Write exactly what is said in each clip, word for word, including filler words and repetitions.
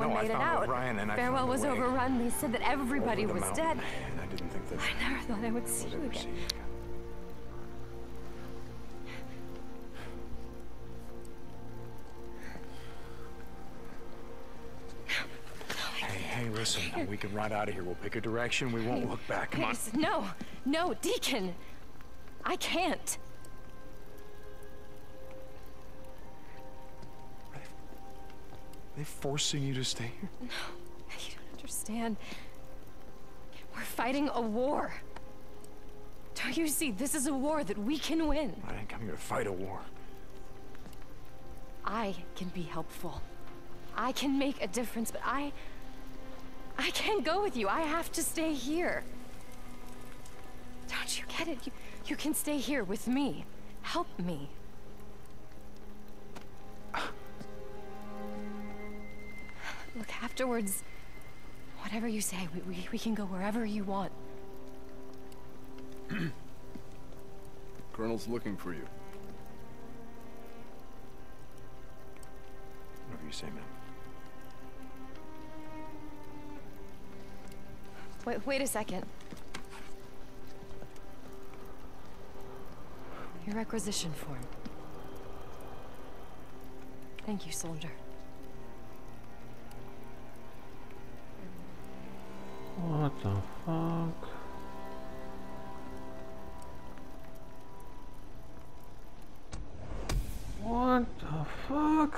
everyone no, made I it found out. O'Brien and I Farewell found a was way overrun. They said that everybody over the was mountain, dead. And I didn't think that I never thought I would see would you ever again. see you again. Hey, hey, listen, now we can ride out of here. We'll pick a direction. We won't look back. Come on. Please, no, no, Deacon. I can't. Are they forcing you to stay here? No, you don't understand. We're fighting a war. Don't you see? This is a war that we can win. I didn't come here to fight a war. I can be helpful. I can make a difference, but I... I can't go with you. I have to stay here. Don't you get it? You, you can stay here with me. Help me. Look, afterwards, whatever you say, we, we, we can go wherever you want. Colonel's looking for you. Whatever you say, man. Wait, wait a second. Your requisition form. Thank you, soldier. What the fuck? What the fuck?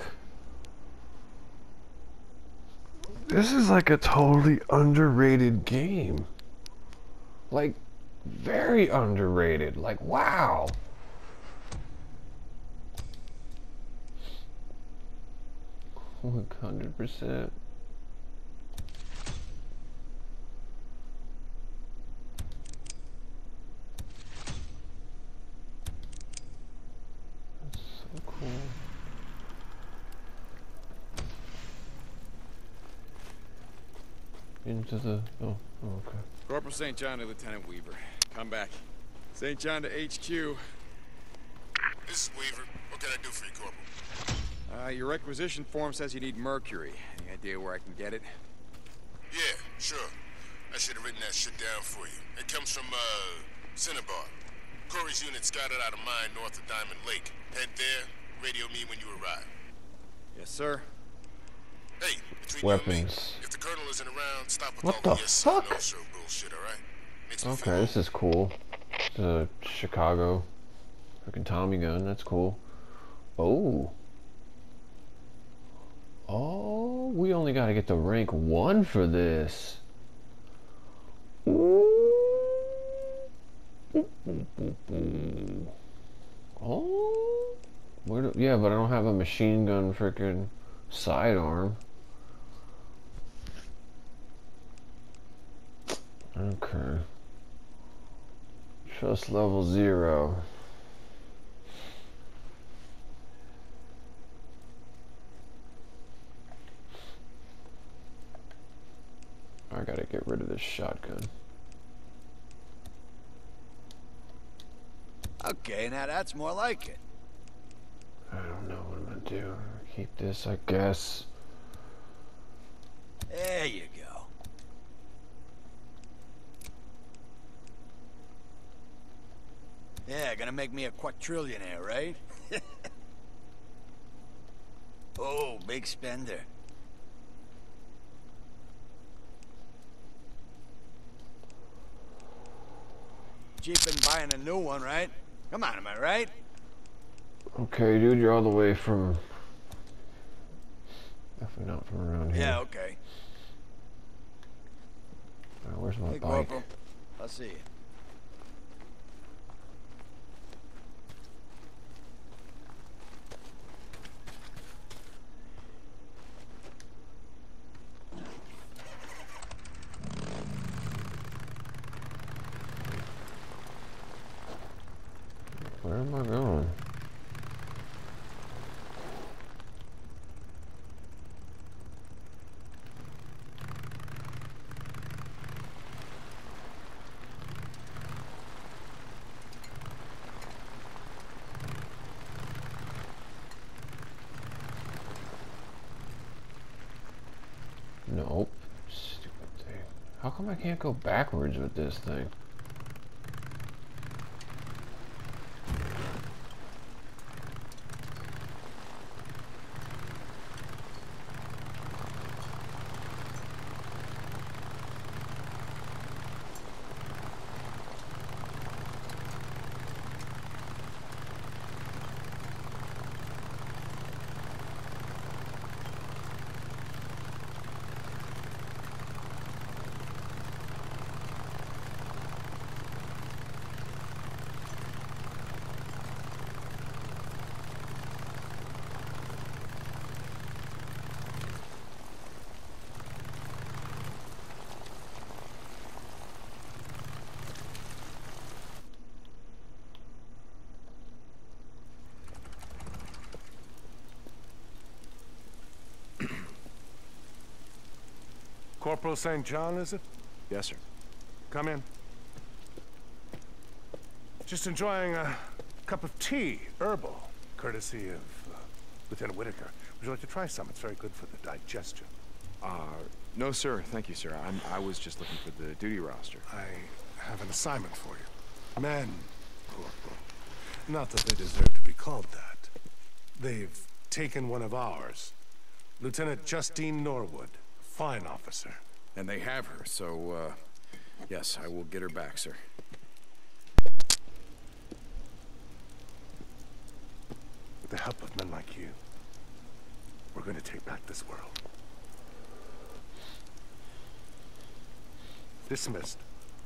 This is like a totally underrated game. Like, very underrated. Like, wow. one hundred percent. That's so cool. Into the... oh, oh okay. Corporal Saint John to Lieutenant Weaver. Come back. Saint John to H Q. This is Weaver. What can I do for you, Corporal? Uh, your requisition form says you need mercury. Any idea where I can get it? Yeah, sure. I should have written that shit down for you. It comes from, uh, Cinnabar. Corey's unit scouted out a mine north of Diamond Lake. Head there, radio me when you arrive. Yes, sir. Hey, between Weapons. you and me, if the Colonel isn't around, stop with What all the the yes sir, fuck? no sir bullshit, alright? Makes me Okay, feel this is cool. The Chicago freaking Tommy gun, that's cool. Oh. Oh, we only gotta get to rank one for this. Ooh. Oh. Where do, yeah, but I don't have a machine gun freaking sidearm. Okay. Trust level zero. I gotta get rid of this shotgun. Okay, now that's more like it. I don't know what I'm gonna do. Keep this, I guess. There you go. Yeah, gonna make me a quadrillionaire, right? Oh, big spender. Cheap in buying a new one, right? Come on, am I right? Okay, dude, you're all the way from... Definitely not from around here. Yeah, okay. Alright, where's my Hey, bike? Corporal. I'll see you. Where am I going? Nope. Stupid thing. How come I can't go backwards with this thing? Corporal Saint John, is it? Yes, sir. Come in. Just enjoying a cup of tea, herbal, courtesy of uh, Lieutenant Whitaker. Would you like to try some? It's very good for the digestion. Uh, no, sir. Thank you, sir. I'm, I was just looking for the duty roster. I have an assignment for you. Men, Corporal. Not that they deserve to be called that. They've taken one of ours. Lieutenant Justine Norwood. Fine officer. And they have her, so, uh, yes, I will get her back, sir. With the help of men like you, we're going to take back this world. Dismissed.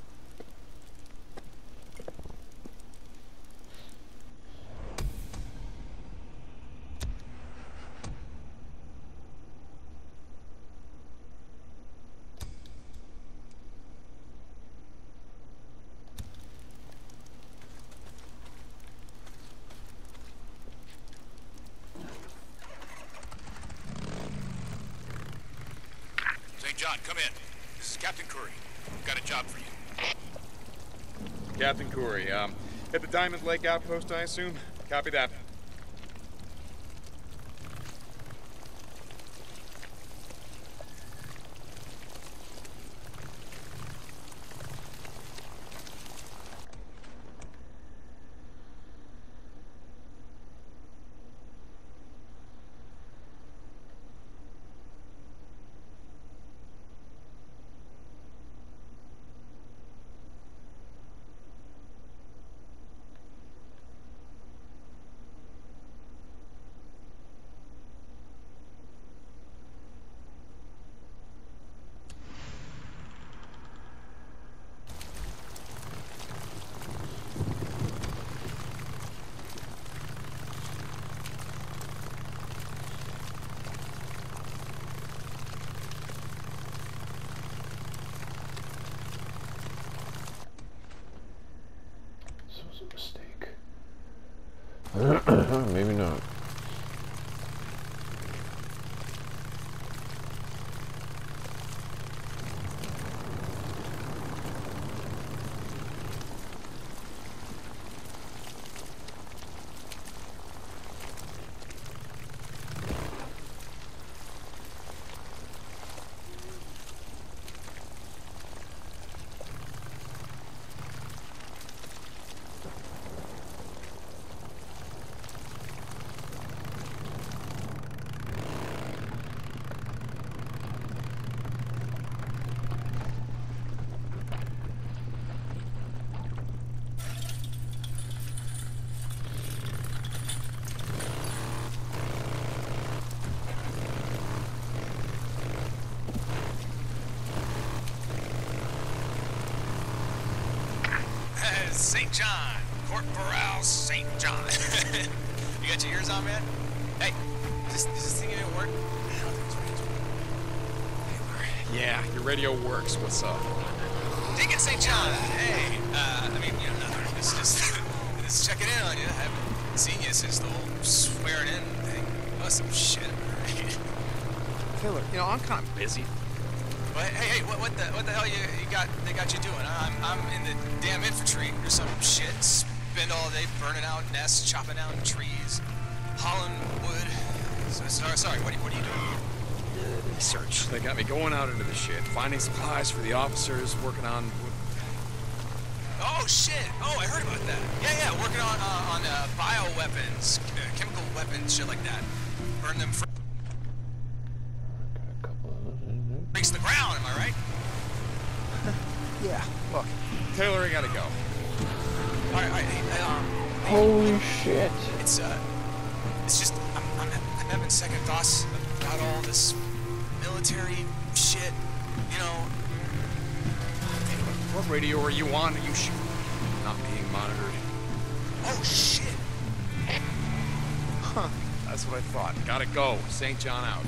John, come in. This is Captain Curry. I've got a job for you. Captain Curry, um, at the Diamond Lake outpost, I assume? Copy that. Maybe not. Saint John. Corporal Saint John. You got your ears on, man? Hey, does, does this thing even work? Yeah, your radio works. What's up? Dig it, Saint John. Hey, uh, I mean, you know, nothing. It's just, just checking in on you. I haven't seen you since the whole swearing in thing. Oh, some shit, right? Taylor, you know, I'm kind of busy. But hey, hey, what, what the, what the hell you, you got? They got you doing? I'm, I'm in the damn infantry or some shit. Spend all day burning out nests, chopping down trees, hauling wood. So, sorry, sorry. What, what are you doing? research. They got me going out into the shit, finding supplies for the officers, working on... Oh, shit! Oh, I heard about that. Yeah, yeah, working on, uh, on, uh, bioweapons, uh, chemical weapons, shit like that. Burn them for... Got a couple of those in there. Reach the ground, am I right? Yeah, look. Taylor, I gotta go. Alright, alright, hey, um... Holy shit. It's, uh... It's just... I'm, I'm, I'm having second thoughts about all this military shit, you know... What radio are you on? Are you sh not being monitored? Oh, shit! Huh. That's what I thought. Gotta go. Saint John out.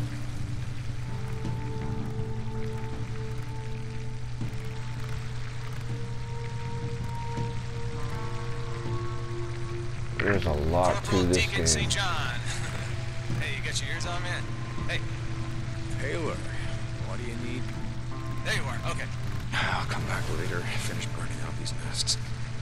There's a lot to this Deacon game. Saint John. Hey, you got your ears on, man? Hey, Taylor, what do you need? there you are. Okay. I'll come back later. Finish burning out these nests.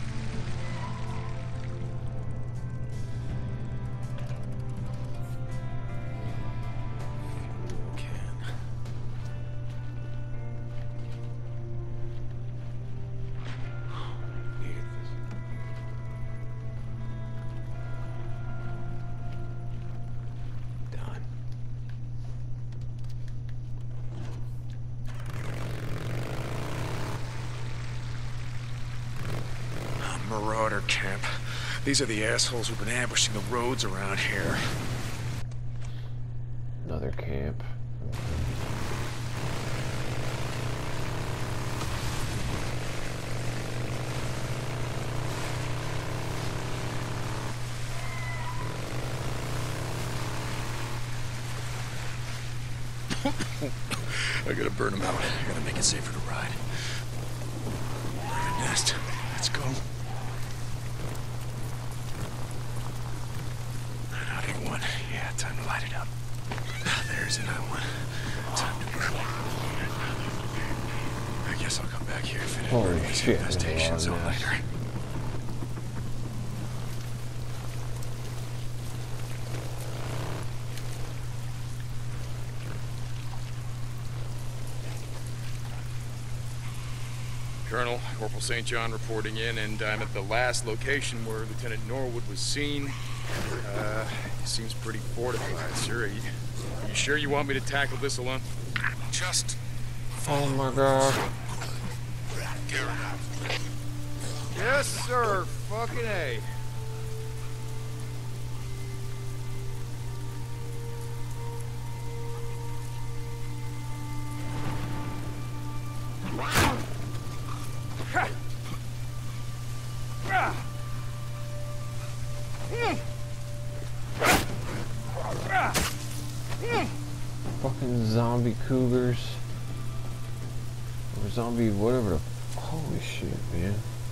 Marauder camp. These are the assholes who've been ambushing the roads around here. Another camp. I gotta burn them out. I gotta make it safer to ride. Burn a nest. Let's go. Another one. Yeah, time to light it up. There's another one. Time to burn. I guess I'll come back here and finish Holy burning these shit, there's a lot infestations of all nests. later. Colonel, Corporal Saint John reporting in, and I'm at the last location where Lieutenant Norwood was seen. Uh, he seems pretty fortified, sir. Are you, are you sure you want me to tackle this alone? Just... Oh my god. Yes, sir. Fucking A. Fucking zombie cougars. Or zombie whatever the... Holy shit, man.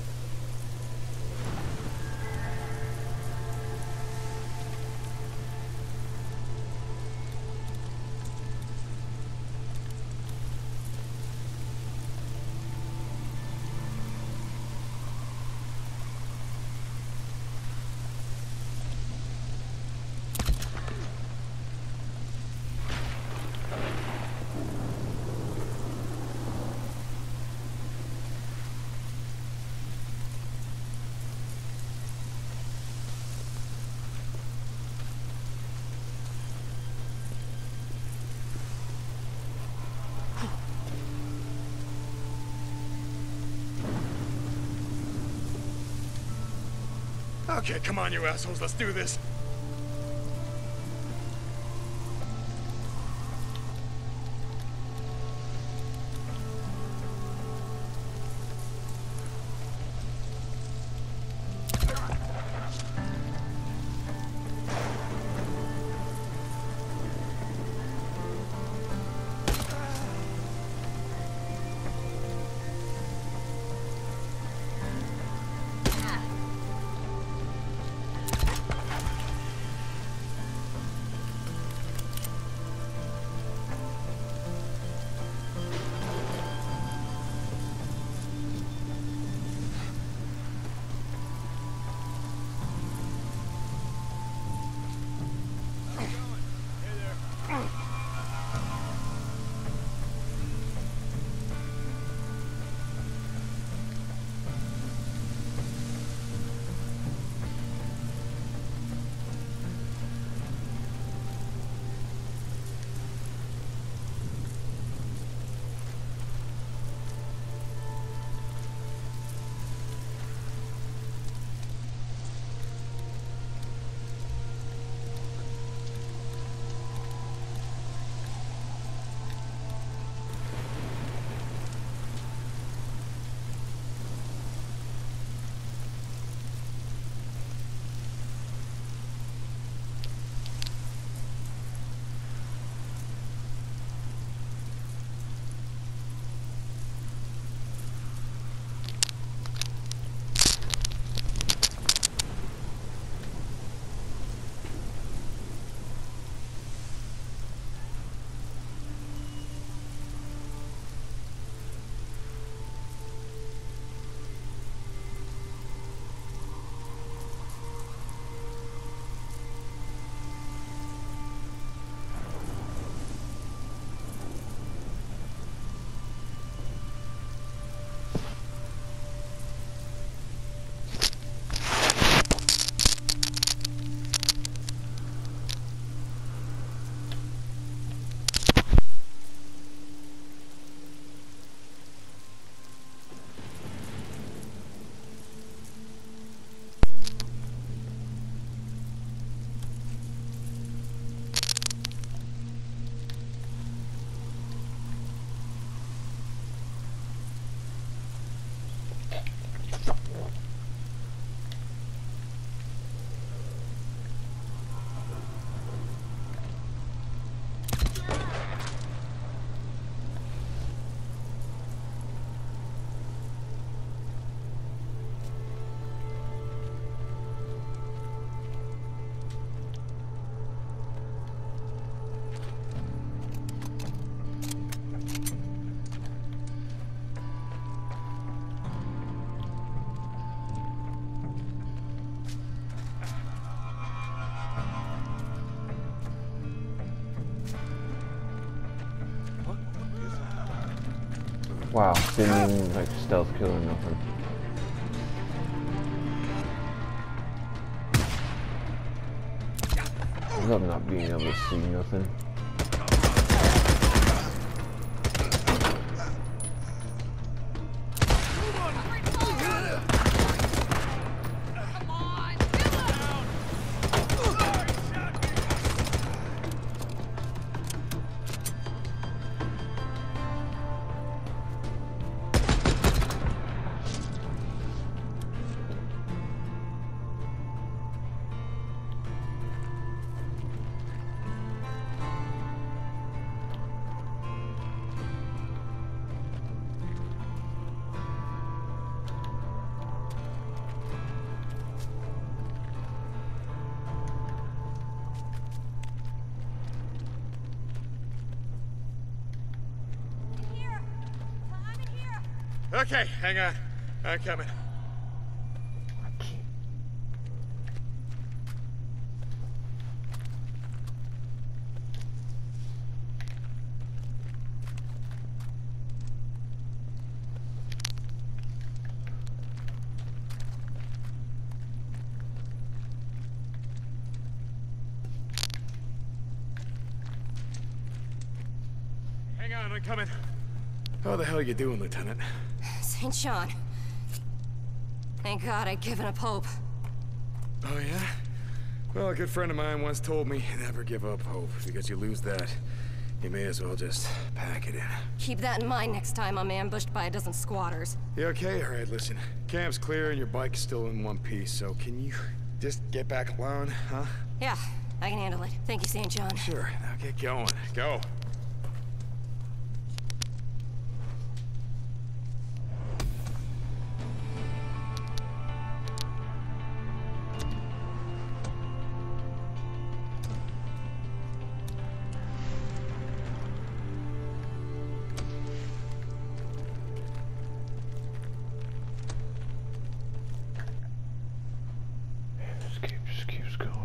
Okay, come on, you assholes. Let's do this. Wow, didn't even like stealth kill or nothing. I love not being able to see nothing. Okay, hang on. I'm coming. Hang on, I'm coming. How the hell are you doing, Lieutenant? Saint John. Thank God I'd given up hope. Oh, yeah? Well, a good friend of mine once told me, never give up hope, because you lose that, you may as well just pack it in. Keep that in mind next time I'm ambushed by a dozen squatters. You okay? All right, listen. Camp's clear and your bike's still in one piece, so can you just get back alone, huh? Yeah, I can handle it. Thank you, Saint John. Sure. Now get going. Go. Just keep, just keeps going.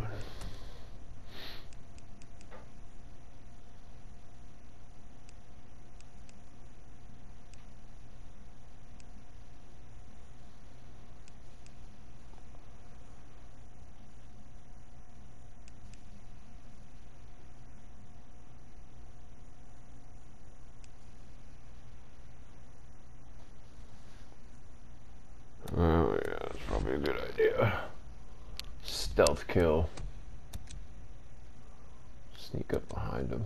Oh yeah, that's probably a good idea. Stealth kill. Sneak up behind him.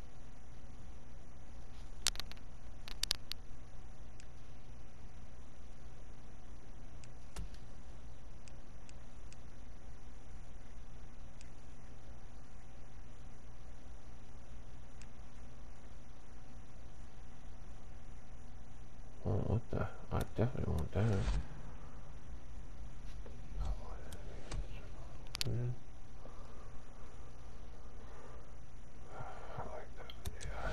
Oh, what the? I definitely want that. I like that, yeah.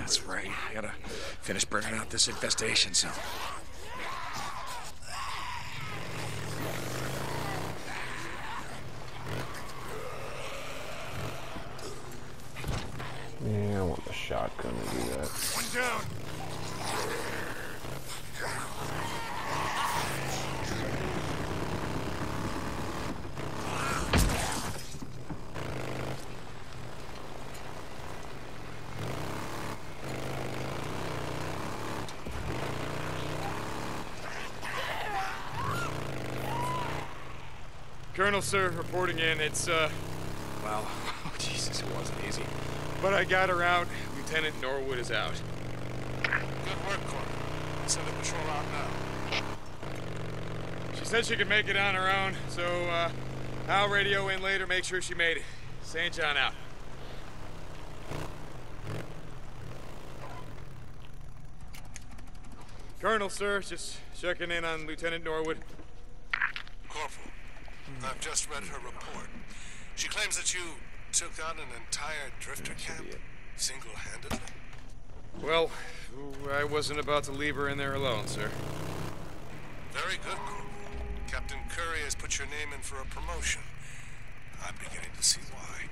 That's right. I gotta finish burning out this infestation zone. Yeah, I want the shotgun to do that. One down. Colonel, sir, reporting in. It's, uh, well, oh, Jesus, it wasn't easy. But I got her out. Lieutenant Norwood is out. Good work, Corporal. Send the patrol out now. She said she could make it on her own, so, uh, I'll radio in later, make sure she made it. Saint John out. Colonel, sir, just checking in on Lieutenant Norwood. Corporal, I've just read her report. She claims that you took on an entire drifter camp, single-handedly. Well, I wasn't about to leave her in there alone, sir. Very good, Corporal. Captain Curry has put your name in for a promotion. I'm beginning to see why.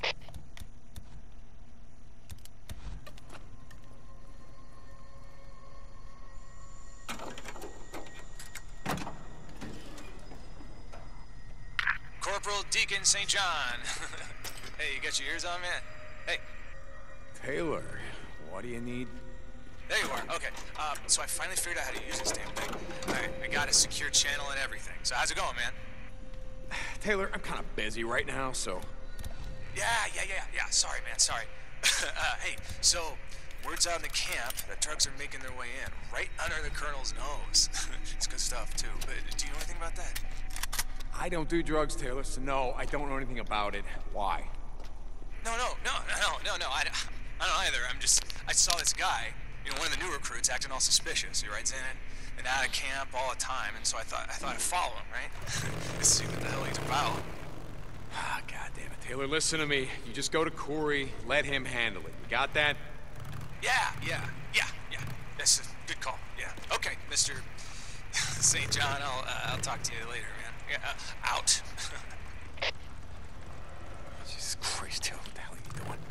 Corporal Deacon Saint John. Hey, you got your ears on, man? Hey. Taylor, what do you need? There you are. Okay. Uh, so I finally figured out how to use this damn thing. I, I got a secure channel and everything. So how's it going, man? Taylor, I'm kind of busy right now, so... Yeah, yeah, yeah, yeah. Sorry, man. Sorry. uh, hey, so word's out in the camp that drugs are making their way in, right under the colonel's nose. It's good stuff, too. But do you know anything about that? I don't do drugs, Taylor, so no, I don't know anything about it. Why? No, no, no, no, no, no. I, I don't either. I'm just... I saw this guy, you know, one of the new recruits acting all suspicious. He rides in it and out of camp all the time, and so I thought I thought I'd follow him, right? To see what the hell he's about. Ah, God damn it. Taylor, listen to me. You just go to Corey, let him handle it. You got that? Yeah, yeah, yeah, yeah. That's a good call. Yeah. Okay, Mister Saint John, I'll uh, I'll talk to you later, man. Yeah, uh, out. Jesus Christ, Taylor, what the hell are you doing?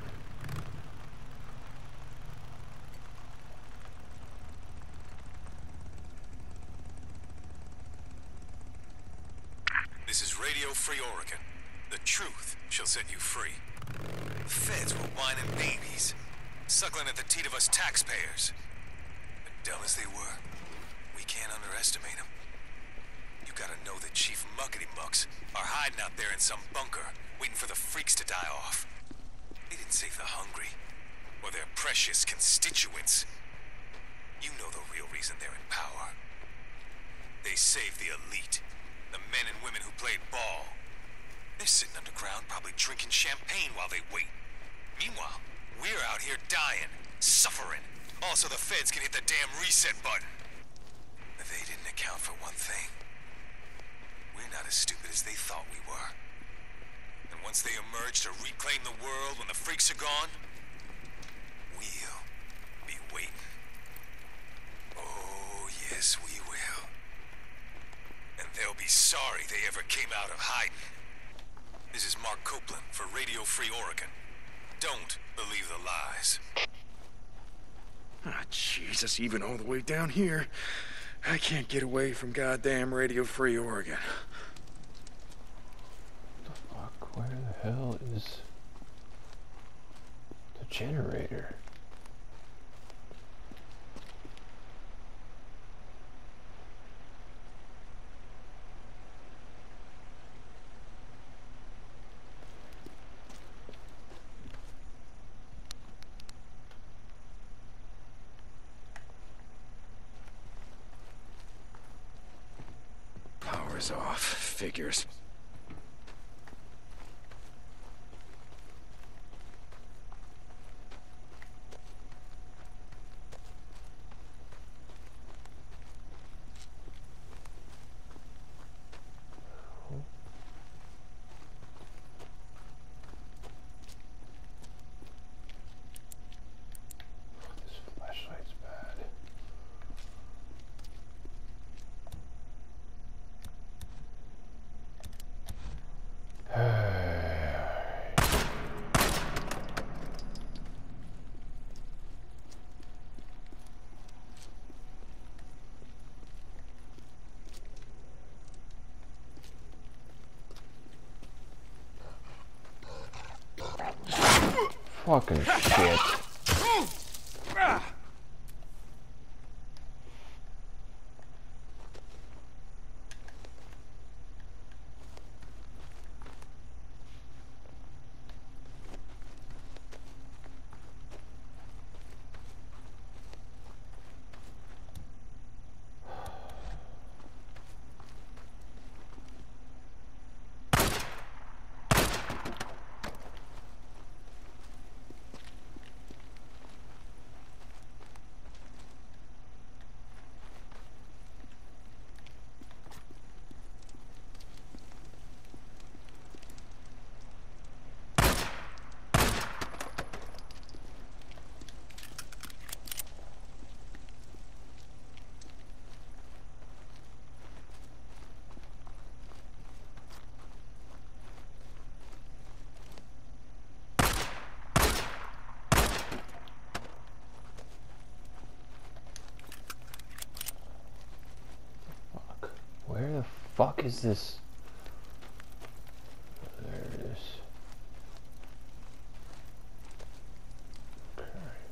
This is Radio Free Oregon. The truth shall set you free. The feds were whining babies, suckling at the teat of us taxpayers. But dumb as they were, we can't underestimate them. You gotta know that Chief Muckety-Mucks are hiding out there in some bunker, waiting for the freaks to die off. They didn't save the hungry, or their precious constituents. You know the real reason they're in power. They saved the elite. The men and women who played ball. They're sitting underground, probably drinking champagne while they wait. Meanwhile, we're out here dying, suffering. Also, the feds can hit the damn reset button. But they didn't account for one thing. We're not as stupid as they thought we were. And once they emerge to reclaim the world when the freaks are gone, we'll be waiting. Oh, yes, we will. And they'll be sorry they ever came out of hiding. This is Mark Copeland for Radio Free Oregon. Don't believe the lies. Ah, Jesus, even all the way down here, I can't get away from goddamn Radio Free Oregon. What the fuck? Where the hell is the generator? Power's off. Figures. Fucking shit. Where the fuck is this? There it is. Okay.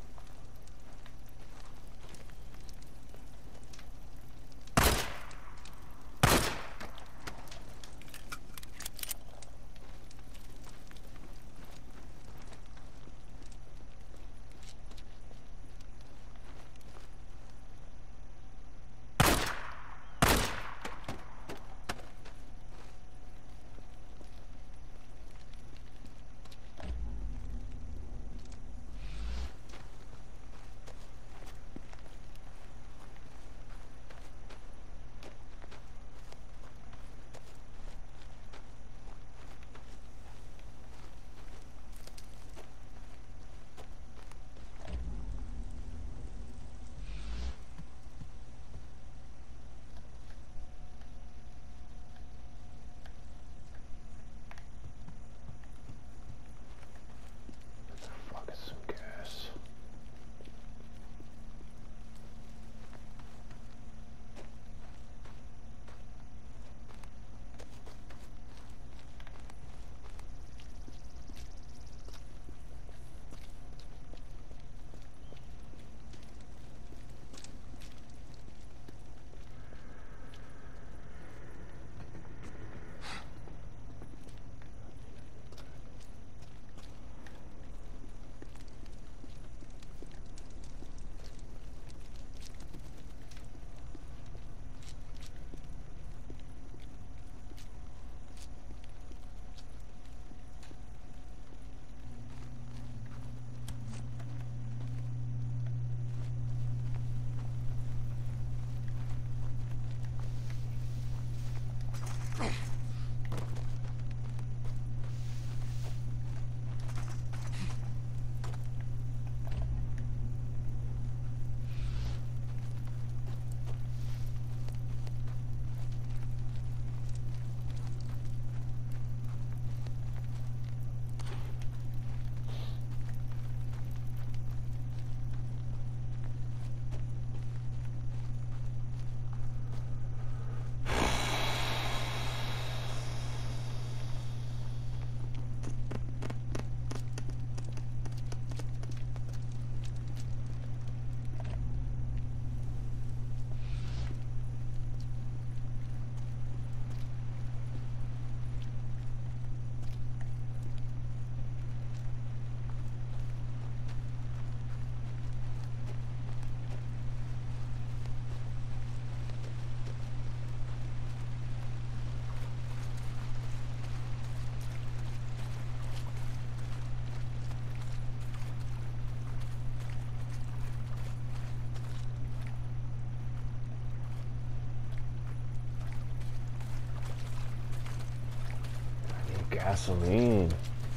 Gasoline.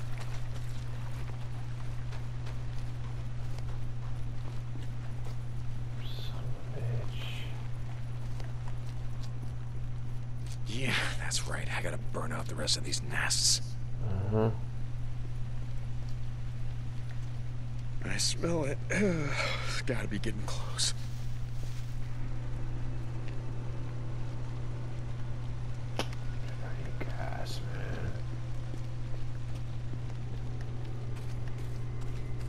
Son of a bitch. Yeah, that's right. I gotta burn out the rest of these nests. Uh-huh. I smell it. It's gotta be getting close. Gas, man.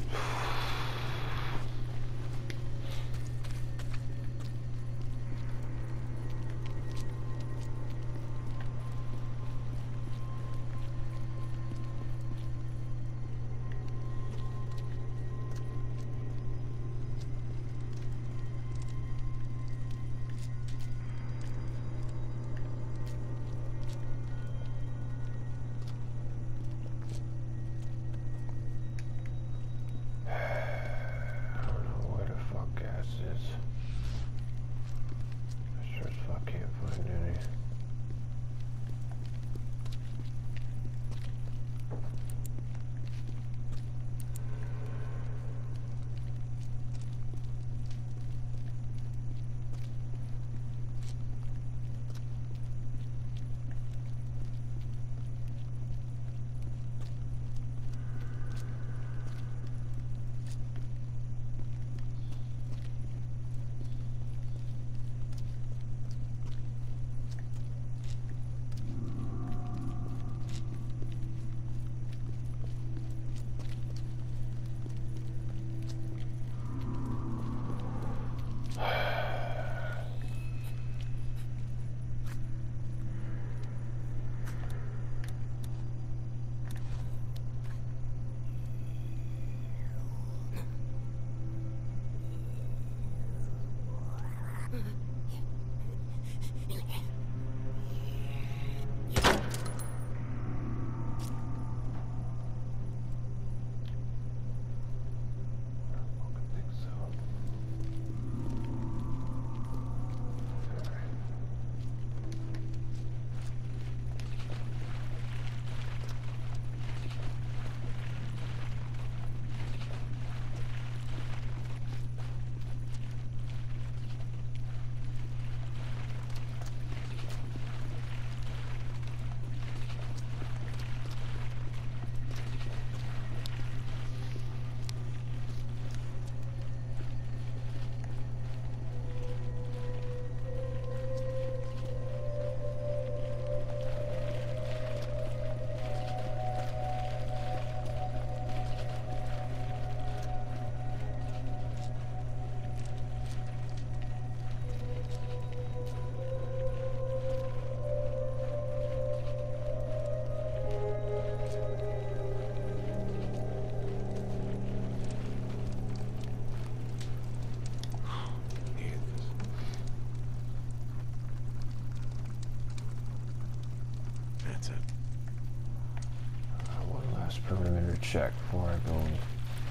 check before I go and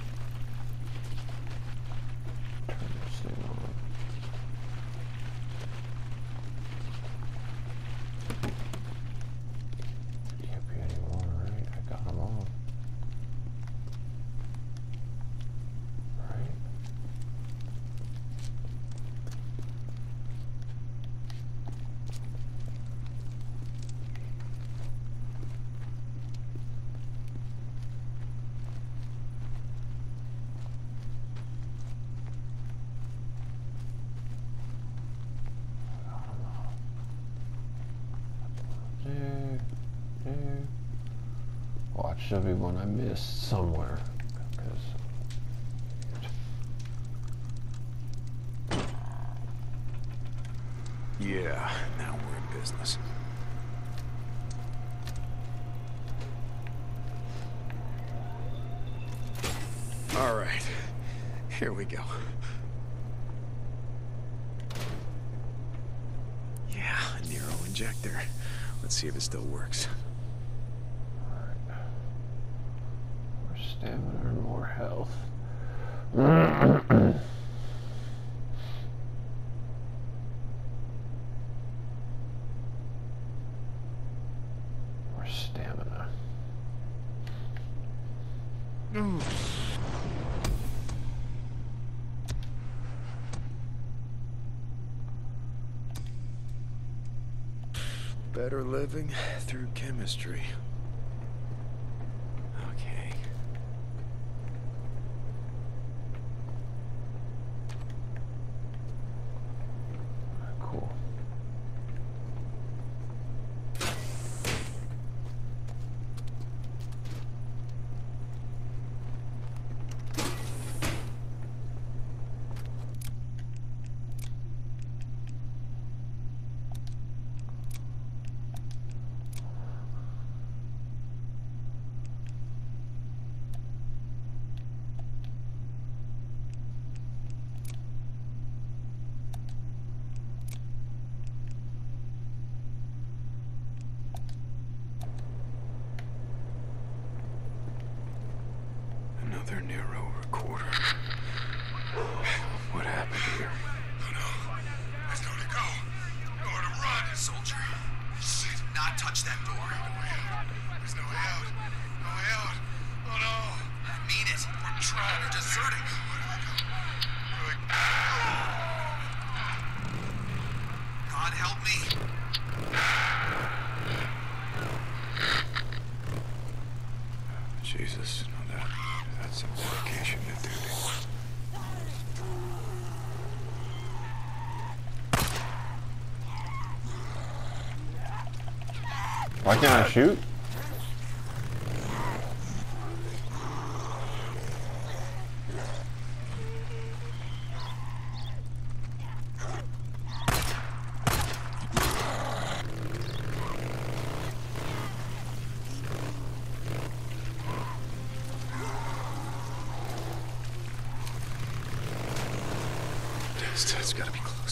turn this thing on. Can't be any more, right? I got them all. Right? There, there. Watch, there'll be one I missed somewhere. 'Cause Yeah, now we're in business. All right, here we go. Yeah, a Nero injector. Let's see if it still works. Alright. More stamina and more health. More stamina. Ooh. Better living through chemistry. Okay. Cool. Another Nero recorder. What happened here? Oh no. There's nowhere to go. Nowhere to run, soldier. Shit. Do not touch that door. There's no way out. No way out. Oh no. I mean it. We're trying. You're deserting. Where do I go? God help me. Jesus, no, that, that's some dedication to duty. Why can't I shoot? It's, it's gotta be close.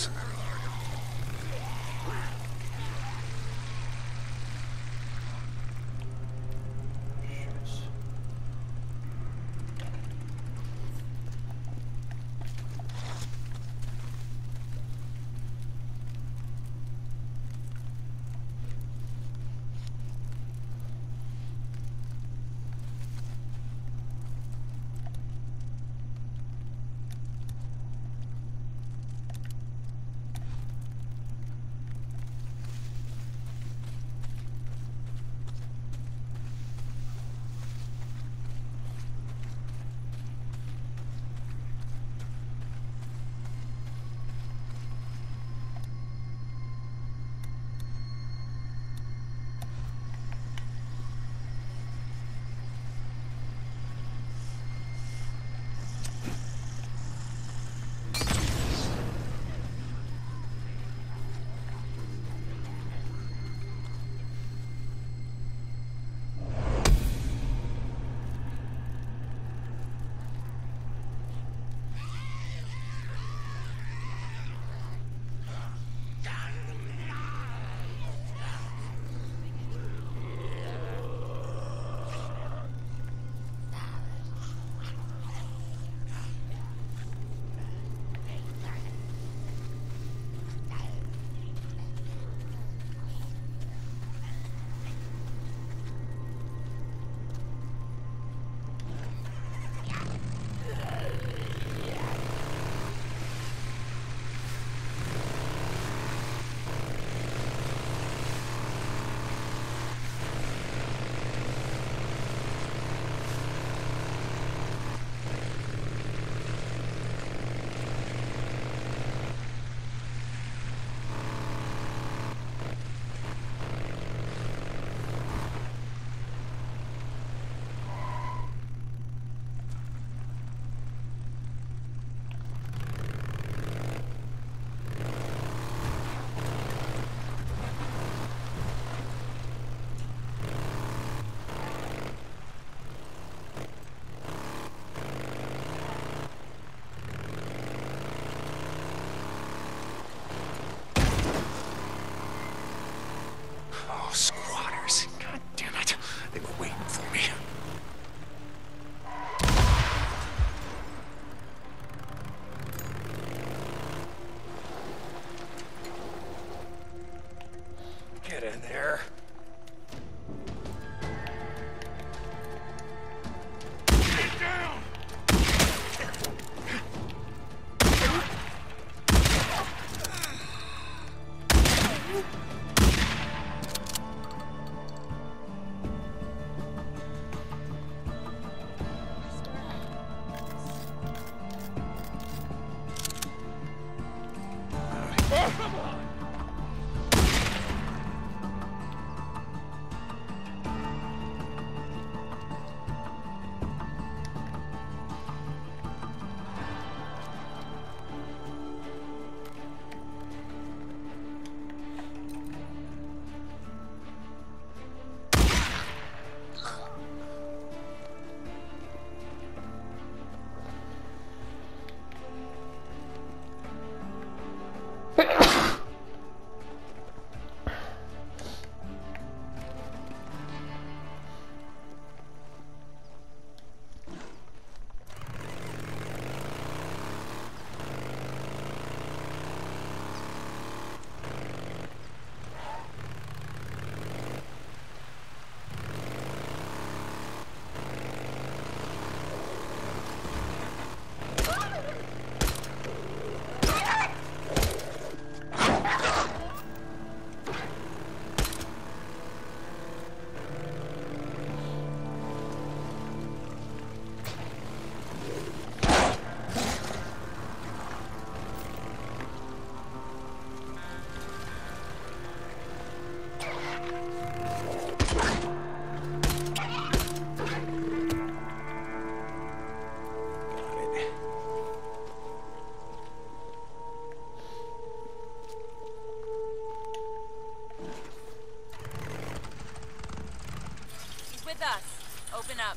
With us. Open up.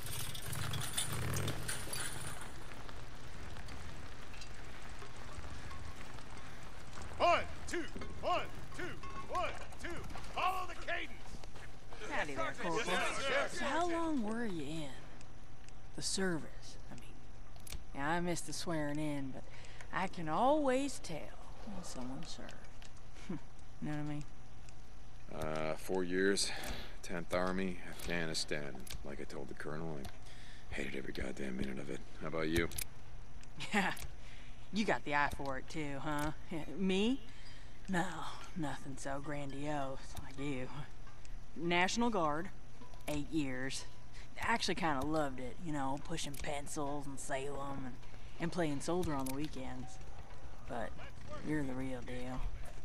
One, two, one, two, one, two. Follow the cadence. Howdy there, Corporal. So how long were you in the service? I mean, yeah, I missed the swearing in, but I can always tell when someone served. You know what I mean? Uh, four years, tenth Army, Afghanistan. Like I told the colonel, I hated every goddamn minute of it. How about you? Yeah, you got the eye for it too, huh? Me? No, nothing so grandiose like you. National Guard, eight years. Actually kind of loved it, you know, pushing pencils in Salem and, and playing soldier on the weekends. But you're the real deal.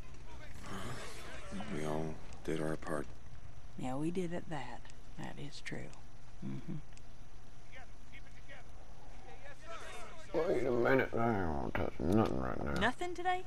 We all did our part. Yeah, we did at that. That is true. Mm-hmm. Wait a minute, I don't touch nothing right now. Nothing today?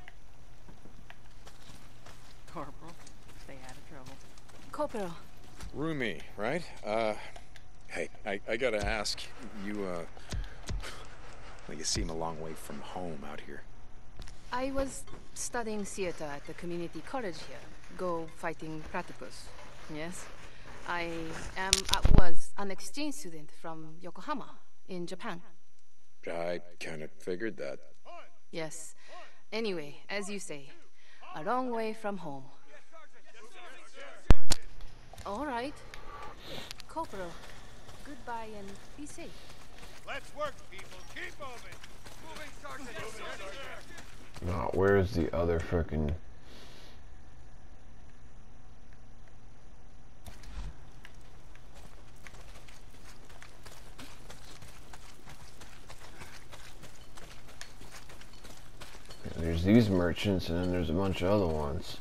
Corporal, stay out of trouble. Corporal. Rumi, right? Uh, hey, I, I gotta ask, you, uh, well, you seem a long way from home out here. I was studying theater at the community college here. Go fighting platypus. Yes. I am, uh, was an exchange student from Yokohama in Japan. I kind of figured that. Yes. Anyway, as you say, a long way from home. All right. Corporal, goodbye and be safe. Let's work, people. Keep moving. Moving, Sergeant. No, where's the other frickin'... There's these merchants and then there's a bunch of other ones.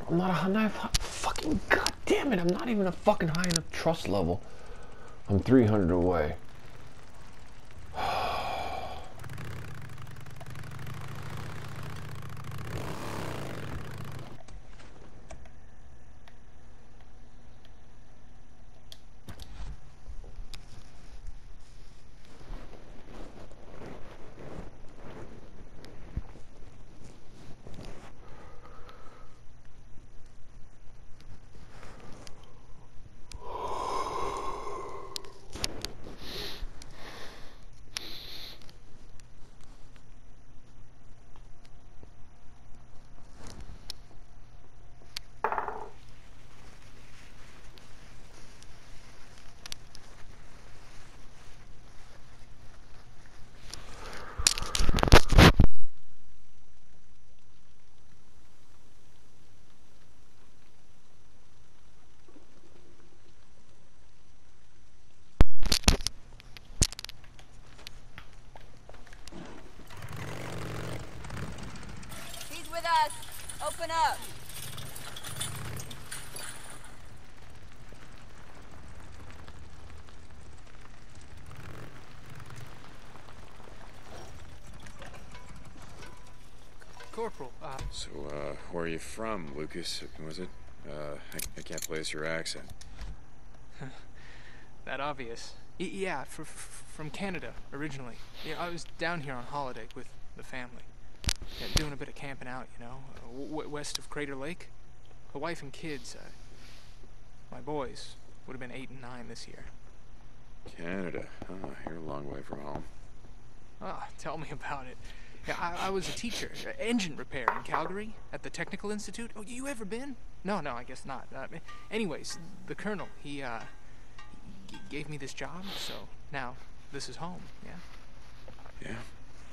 I'm not a high enough fucking god damn it, I'm not even a fucking high enough trust level. I'm three hundred away. Open up. Corporal, uh... So, uh, where are you from, Lucas, was it? Uh, I, I can't place your accent. that obvious. Y yeah, fr fr from Canada, originally. Yeah, I was down here on holiday with the family. Yeah, doing a bit of camping out, you know, uh, w west of Crater Lake. The wife and kids, uh, my boys, would have been eight and nine this year. Canada? Oh, you're a long way from home. Ah, tell me about it. Yeah, I, I was a teacher, uh, engine repair in Calgary, at the Technical Institute. Oh, you ever been? No, no, I guess not. Uh, anyways, the colonel, he, uh, he gave me this job, so now this is home, yeah? Yeah.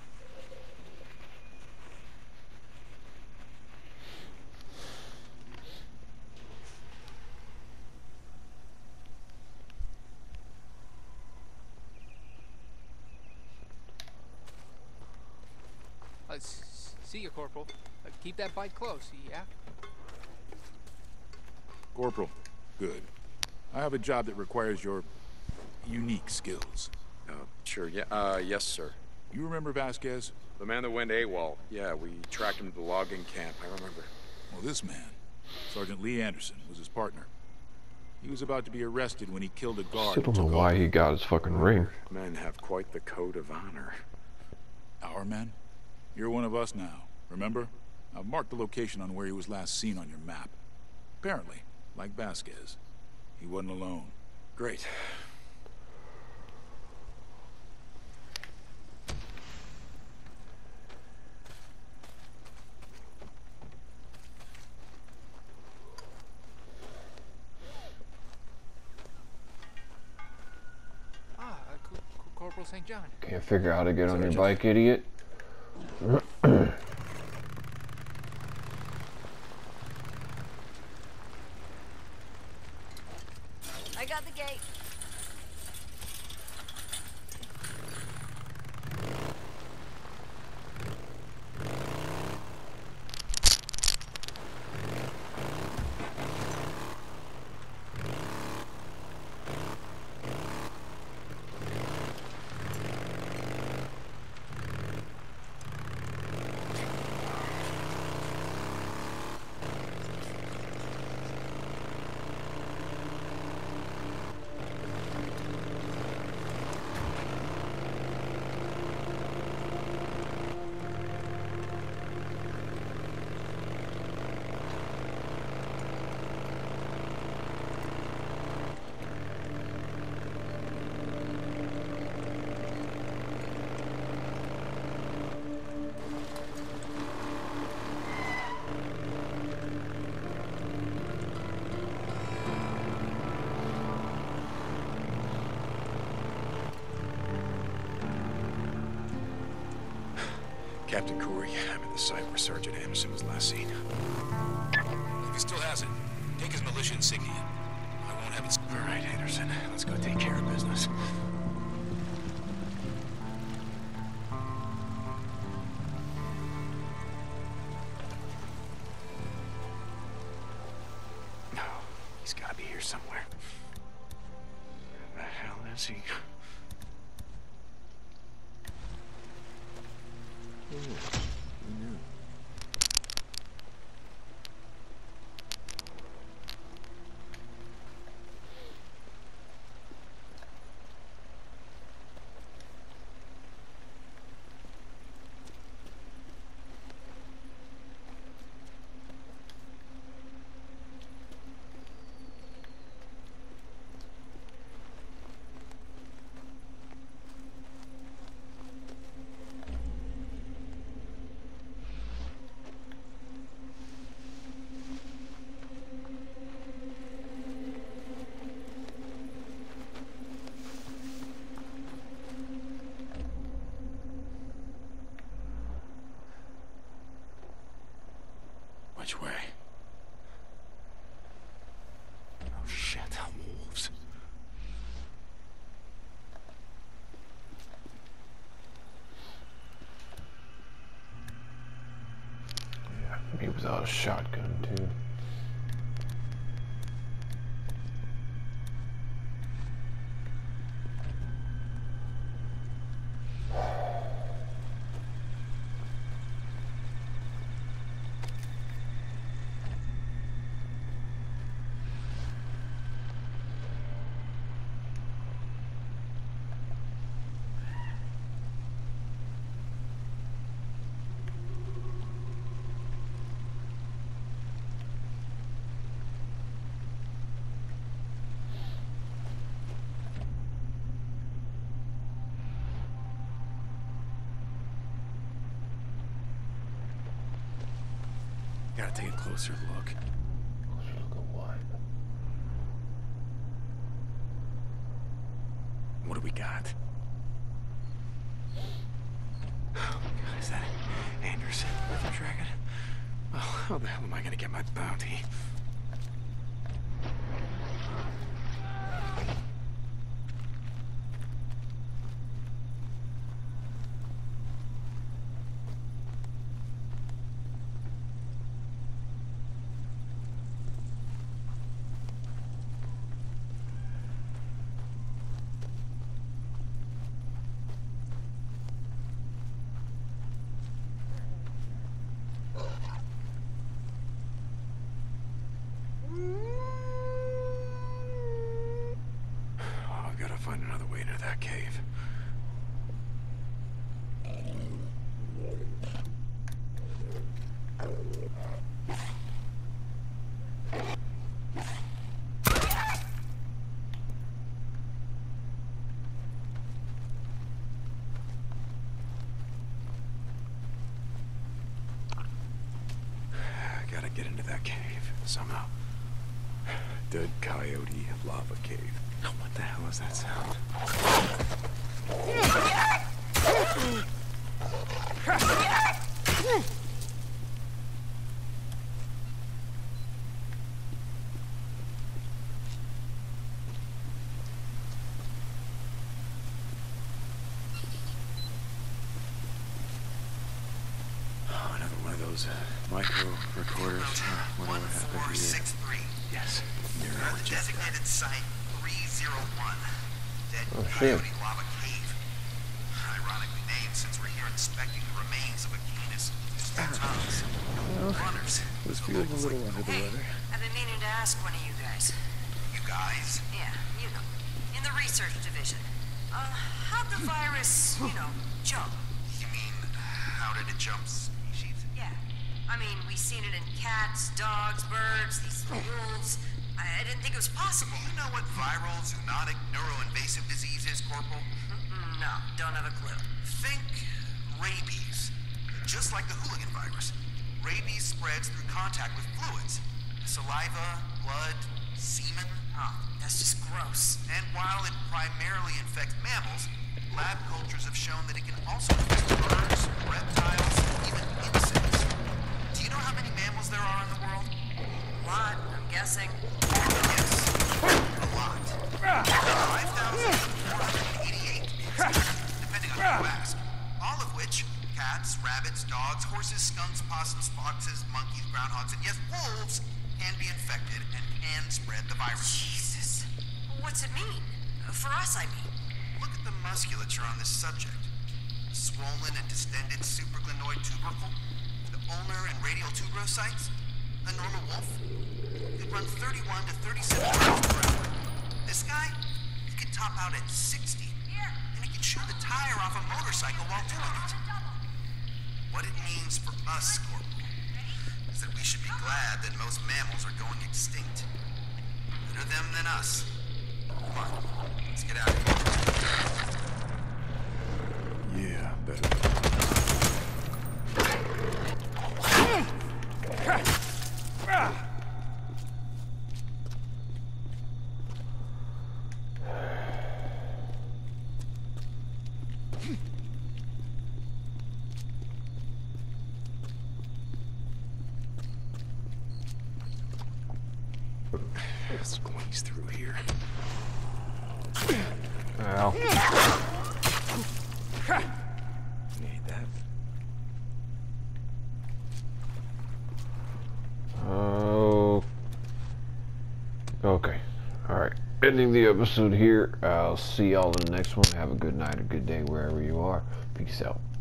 Uh, s see you, Corporal. Uh, keep that bite close, yeah? Corporal, good. I have a job that requires your unique skills. Uh, sure, yeah, uh, yes, sir. You remember Vasquez? The man that went AWOL. Yeah, we tracked him to the logging camp, I remember. Well, this man, Sergeant Lee Anderson, was his partner. He was about to be arrested when he killed a guard. I don't know why he got his fucking ring. Men have quite the code of honor. Our men? You're one of us now, remember? I've marked the location on where he was last seen on your map. Apparently, like Vasquez, he wasn't alone. Great. Ah, uh, C Corporal Saint John. Can't figure out how to get on your bike, idiot. I got the gate. Captain Corey, I'm at the site where Sergeant Anderson was last seen. If he still has it, take his militia insignia. I won't have it... All right, Anderson, let's go take care of business. somewhere. Where the hell is he? Ooh, who knew? Which way? Oh shit, wolves. Yeah, maybe without a shotgun too. Gotta take a closer look. Closer look at what? What do we got? Oh God, is that Anderson with the dragon? Oh, how the hell am I gonna get my bounty? Find another way into that cave. Gotta get into that cave somehow. Dead Coyote Lava Cave. What the hell is that sound? Oh, another one of those uh, micro recorders. Uh, whatever happened to you? Yes. You're at the designated site. Dead Oh, Coyote shit. Lava Cave. Ironically named since we're here inspecting the remains of a canis tongues. Runners. Was feeling a little under the weather. I've been meaning to ask one of you guys. You guys? Yeah, you know. In the research division. Uh, how'd the virus, you know, jump? You mean, how did it jump species? Yeah. I mean, we seen it in cats, dogs, birds, these wolves. I, I didn't think it was possible. You know what viral, zoonotic, neuroinvasive disease is, Corporal? Mm-mm, no, don't have a clue. Think rabies. Just like the hooligan virus. Rabies spreads through contact with fluids. Saliva, blood, semen. Oh, that's just gross. And while it primarily infects mammals, lab cultures have shown that it can also infect birds, reptiles, even insects. Do you know how many mammals there are in the world? A lot, I'm guessing. Yes, a lot. five thousand four hundred eighty-eight, depending on who you ask. All of which, cats, rabbits, dogs, horses, skunks, possums, foxes, monkeys, groundhogs, and yes, wolves, can be infected and can spread the virus. Jesus. What's it mean? For us, I mean. Look at the musculature on this subject. Swollen and distended supraglenoid tubercle, the ulnar and radial tuberocytes. A normal wolf could run thirty-one to thirty-seven miles per hour. This guy, he could top out at sixty, and he could chew the tire off a motorcycle while doing it. What it means for us, Corporal, is that we should be glad that most mammals are going extinct. Better them than us. Come on, let's get out of here. Yeah, better. Squeeze through here. Ow. Need that. Oh. Okay. Alright. Ending the episode here. I'll see y'all in the next one. Have a good night or good day wherever you are. Peace out.